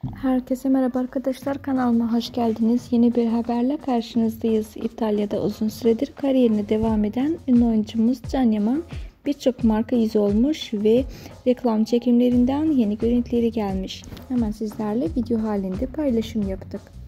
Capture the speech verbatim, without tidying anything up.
Herkese merhaba arkadaşlar, kanalıma hoş geldiniz. Yeni bir haberle karşınızdayız. İtalya'da uzun süredir kariyerine devam eden ünlü oyuncumuz Can Yaman birçok marka yüzü olmuş ve reklam çekimlerinden yeni görüntüleri gelmiş. Hemen sizlerle video halinde paylaşım yaptık.